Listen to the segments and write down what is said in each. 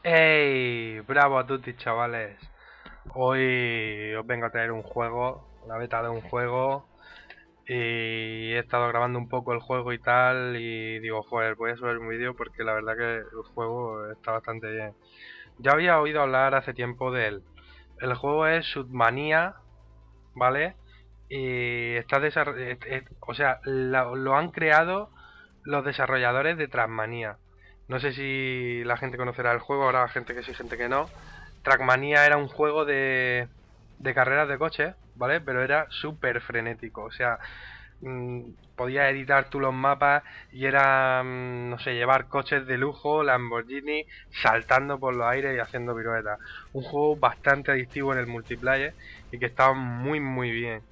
¡Hey! Bravo a tutti, chavales. Hoy os vengo a traer un juego, la beta de un juego. Y he estado grabando un poco el juego y tal. Y digo, joder, voy a subir un vídeo porque la verdad que el juego está bastante bien. Ya había oído hablar hace tiempo de él. El juego es Submania, ¿vale? Y está desarrollado. O sea, lo han creado los desarrolladores de Trackmania. No sé si la gente conocerá el juego, habrá gente que sí, gente que no. Trackmania era un juego de carreras de coches, ¿vale? Pero era súper frenético. O sea, podías editar tú los mapas y era, no sé, llevar coches de lujo, Lamborghini, saltando por los aires y haciendo piruetas. Un juego bastante adictivo en el multiplayer y que estaba muy, muy bien.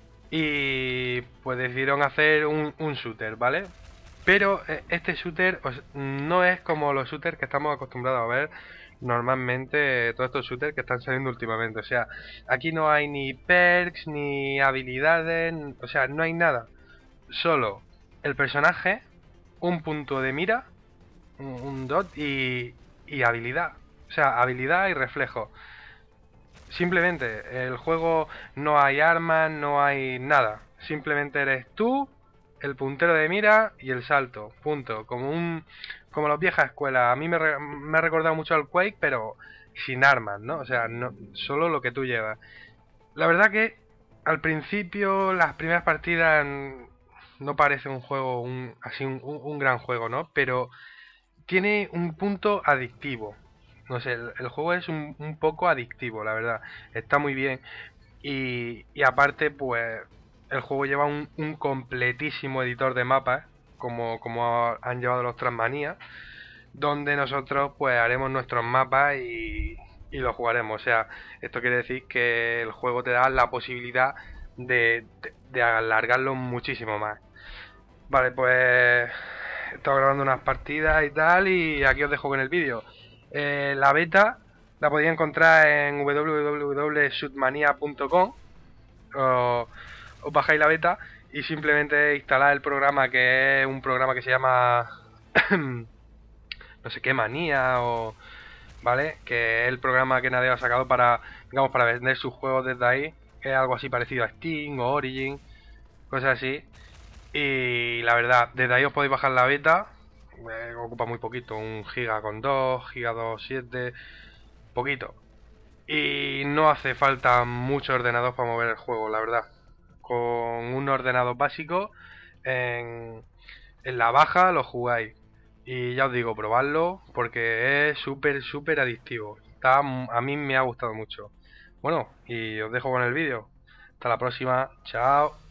Y pues decidieron hacer un shooter, ¿vale? Pero este shooter no es como los shooters que estamos acostumbrados a ver normalmente, todos estos shooters que están saliendo últimamente. O sea, aquí no hay ni perks, ni habilidades, o sea, no hay nada. Solo el personaje, un punto de mira, un dot y habilidad. O sea, habilidad y reflejo. Simplemente, el juego no hay armas, no hay nada. Simplemente eres tú, el puntero de mira y el salto. Punto. Como las viejas escuelas. A mí me ha recordado mucho al Quake, pero sin armas, ¿no? O sea, no, solo lo que tú llevas. La verdad que al principio, las primeras partidas no parece un juego, así un gran juego, ¿no? Pero tiene un punto adictivo. No sé, el juego es un poco adictivo, la verdad. Está muy bien. Y aparte, pues, el juego lleva un completísimo editor de mapas, como han llevado los Transmanía, donde nosotros, pues, haremos nuestros mapas y los jugaremos. O sea, esto quiere decir que el juego te da la posibilidad de alargarlo muchísimo más. Vale, pues he estado grabando unas partidas y tal, y aquí os dejo con el vídeo. La beta la podéis encontrar en www.shootmania.com. Os bajáis la beta y simplemente instalar el programa, que es un programa que se llama no sé qué manía, o vale, que es el programa que nadie ha sacado para, digamos, para vender sus juegos desde ahí, que es algo así parecido a Steam o Origin, cosas así. Y la verdad, desde ahí os podéis bajar la beta. Ocupa muy poquito, 1 giga con 2, giga 2.7, poquito. Y no hace falta mucho ordenador para mover el juego, la verdad. Con un ordenador básico, en, en la baja lo jugáis. Y ya os digo, probadlo porque es súper, súper adictivo. A mí me ha gustado mucho. Bueno, y os dejo con el vídeo. Hasta la próxima. Chao.